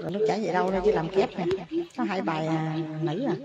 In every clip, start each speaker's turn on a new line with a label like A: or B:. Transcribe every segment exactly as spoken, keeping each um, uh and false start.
A: Rồi nó chả về đâu đâu chứ làm kép nè. Nó hai bài à, nữ à.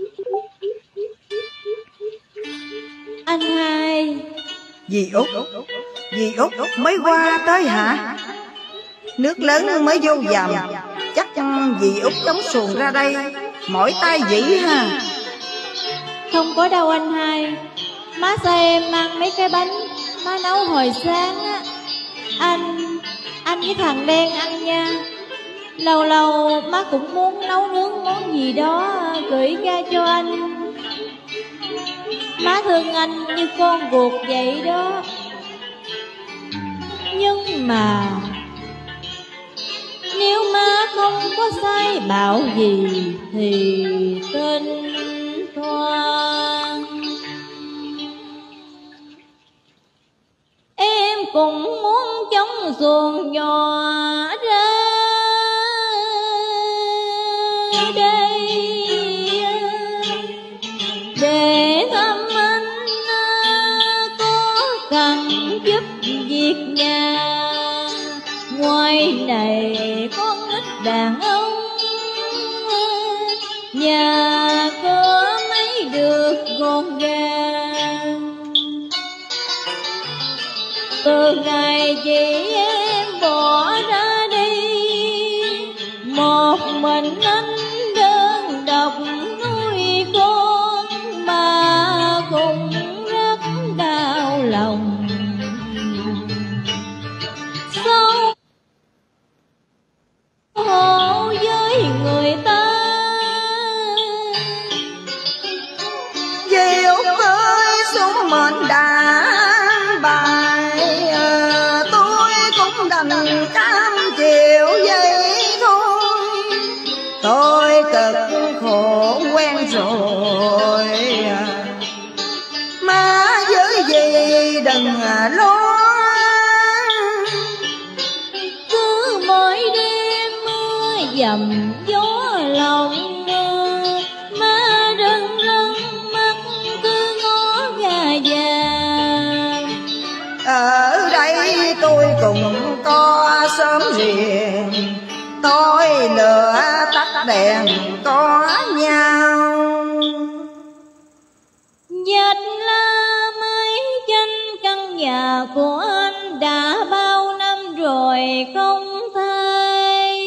B: Anh hai.
C: Dì Út, dì Út mới qua tới hả? Nước lớn mới vô dầm. Chắc dì Út đóng xuồng ra đây, mỏi tay dữ ha.
B: Không có đâu anh hai. Má sai em ăn mấy cái bánh má nấu hồi sáng á. Anh, anh với thằng đen ăn nha. Lâu lâu má cũng muốn nấu nướng món gì đó gửi ra cho anh. Má thương anh như con ruột vậy đó. Nhưng mà nếu má không có sai bảo gì thì tên Thoan em cũng muốn chống xuồng nhỏ ra đây để thăm anh có cần giúp việc nhà. Ngoài này con ít đàn ông, nhà có mấy được gọn gàng. Từ ngày chị em bỏ ra đi, một mình anh đơn độc nuôi con mà cũng rất đau lòng. Sao hộ với người ta.
C: Dì Út ơi xuống mệnh đã bài, tôi cũng đành cam chịu vậy thôi. Tôi cực khổ quen rồi, má với dì đừng lo.
B: Cứ mỗi đêm mưa dầm gió lòng mưa, má rưng rưng mắt cứ ngó gà vàng.
C: Ở đây tôi cũng có sớm riêng, tôi lửa tắt đèn có nhau.
B: Dạch la mấy tranh căn nhà của anh đã bao năm rồi không thay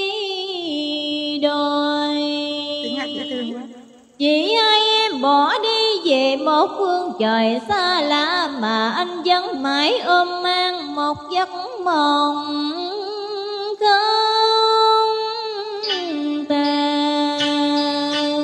B: đổi. Chỉ hai em bỏ đi về một phương trời xa lạ mà anh vẫn mãi ôm mang một giấc mộng không tàn.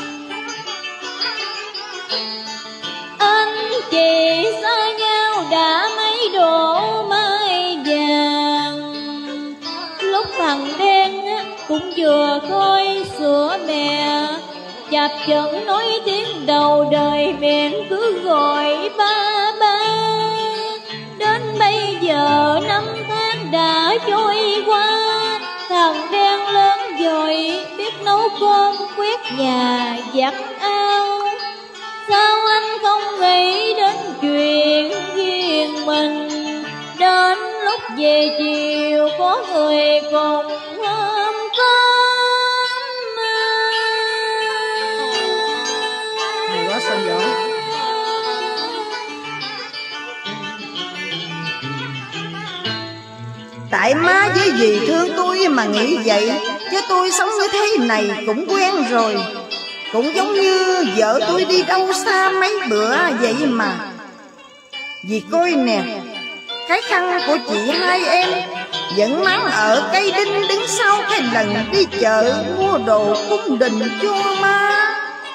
B: Anh chị xa nhau đã mấy độ mai vàng. Lúc thằng đen cũng vừa khôi sữa mẹ, chập chững nói tiếng đầu đời miệng cứ gọi ba ba. Đến bây giờ năm tháng đã trôi qua, thằng đen lớn rồi biết nấu cơm quét nhà giặt áo. Sao anh không nghĩ đến chuyện riêng mình, đến lúc về chiều có người cùng hôm cơm.
A: Hay quá sao vậy?
C: Tại má với dì thương tôi mà nghĩ vậy, chứ tôi sống như thế này cũng quen rồi. Cũng giống như vợ tôi đi đâu xa mấy bữa vậy mà. Dì coi nè, cái khăn của chị hai em vẫn mang ở cây đinh đứng sau cái lần đi chợ mua đồ cung đình cho má.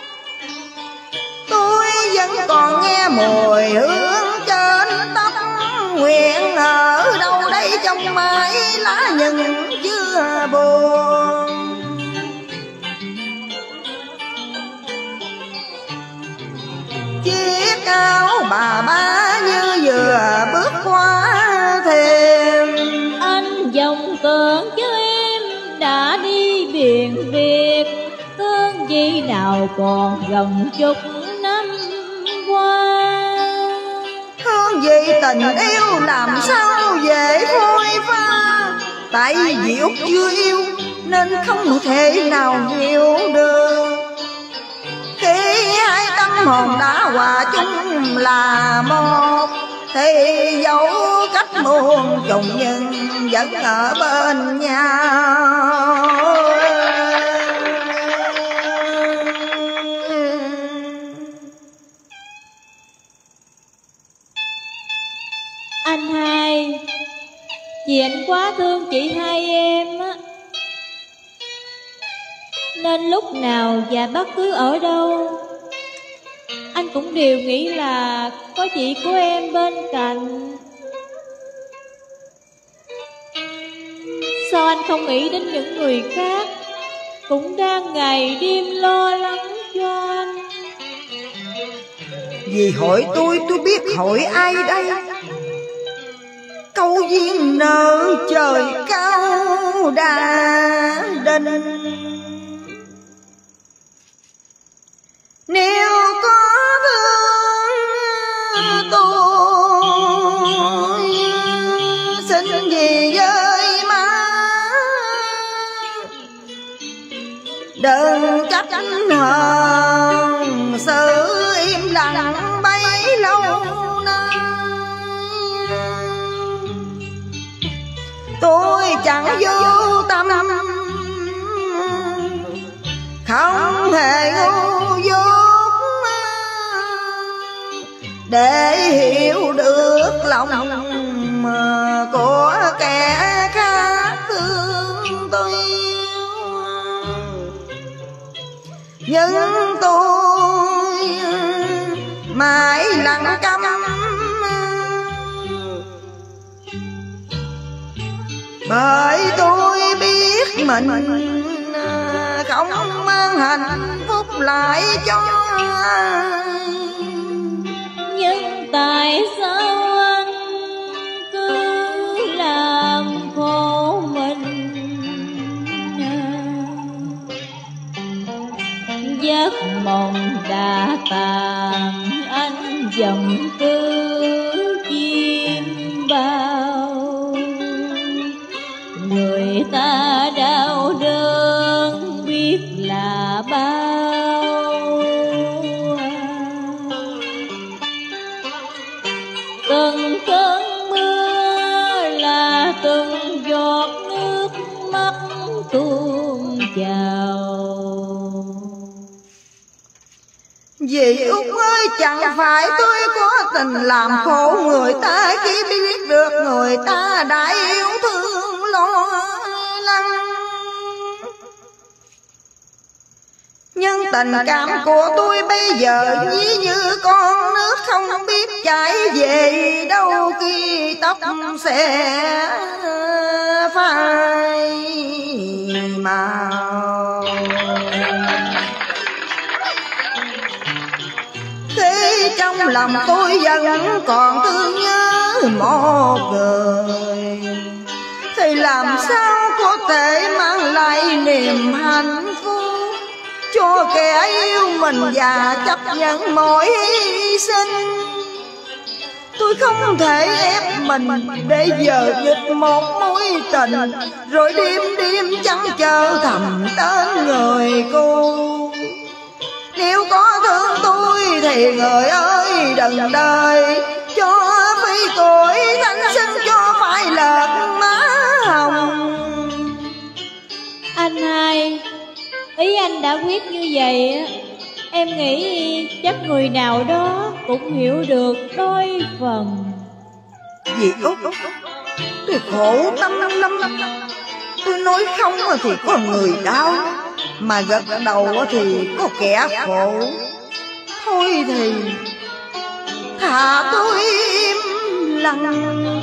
C: Tôi vẫn còn nghe mùi hương trên tóc, nguyện ở đâu đây trong mái lá nhân chưa buồn. Chiếc áo bà ba như vừa bước qua thềm.
B: Anh dòng tưởng chứ em đã đi biển Việt, hương vị nào còn gần chục năm qua.
C: Hương vị tình yêu làm sao dễ phôi pha, tại vì Út chưa yêu nên không thể nào hiểu được. Khi hai tâm hồn đã hòa chung là một, thì dẫu cách muôn trùng nhưng vẫn ở bên nhau.
B: Anh hai, vì anh quá thương chị hai em á, nên lúc nào và bất cứ ở đâu anh cũng đều nghĩ là có chị của em bên cạnh. Sao anh không nghĩ đến những người khác cũng đang ngày đêm lo lắng cho anh?
C: Vì hỏi tôi, tôi biết hỏi ai đây? Câu duyên nợ trời cao đã định. Nếu có thương tôi, xin gì với má, đừng trách hờn sự im lặng bấy lâu nay. Tôi chẳng vô tâm, không hề ngu dốt để hiểu được lòng của kẻ khác thương tôi. Nhưng tôi mãi lặng câm, bởi tôi biết mình không mang hạnh phúc lại cho ai.
B: Nhưng tại sao anh cứ làm khổ mình? Giấc mộng đã tàn, anh dầm cứ chim bao. Người ta đau đớn biết là bao. Từng cơn mưa là từng giọt nước mắt tuôn trào.
C: Dì Út ơi, chẳng phải tôi có tình làm khổ người ta, chỉ biết được người ta đã yêu thương lo lắng. Nhưng tình cảm của tôi bây giờ như như con nước không biết chảy về đâu, khi tóc sẽ phai màu. Khi trong lòng tôi vẫn còn thương nhớ một người, thì làm sao có thể mang lại niềm hạnh phúc cho kẻ yêu mình và chấp nhận mọi hy sinh. Tôi không thể ép mình để giờ dịch một mối tình, rồi đêm đêm chẳng chờ thầm tên người cô. Nếu có thương tôi thì người ơi đừng đời cho phi tuổi thanh xuân, cho phải lợt má hồng.
B: Anh hai, ý anh đã quyết như vậy á, em nghĩ chắc người nào đó cũng hiểu được đôi phần.
C: Dì Út, tôi khổ tâm lắm. Tôi nói không thì có người đau, mà gật đầu thì có kẻ khổ. Thôi thì thà tôi im lặng.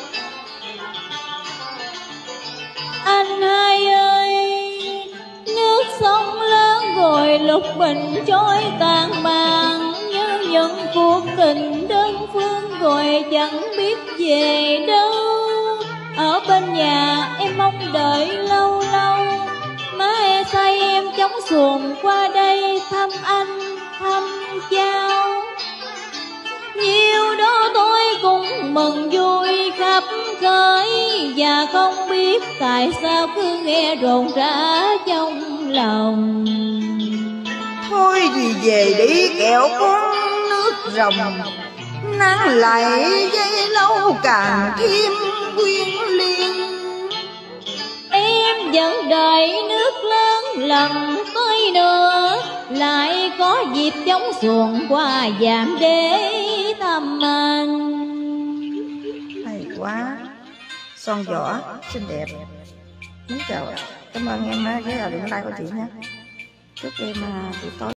B: Anh hai ơi, nước sông lớn rồi lục bình trôi tàn màn, nhớ những cuộc tình đơn phương rồi chẳng biết về đâu. Ở bên nhà em mong đợi lâu lâu, má e say em chống xuồng qua đây thăm anh thăm cháu. Nhiều đó tôi cũng mừng vui khá khắp khởi, và không biết tại sao cứ nghe rộn rã trong lòng.
C: Thôi thì về đi kẻo con nước rồng, nắng lại dây lâu càng thêm quyến liên.
B: Em vẫn đợi nước lớn lần tới nữa, lại có dịp chống xuồng qua dạm để thăm anh.
A: Hay quá, son vỏ xinh đẹp. Muốn chào, cảm ơn em với là điện like của chị nha. Chúc em buổi tối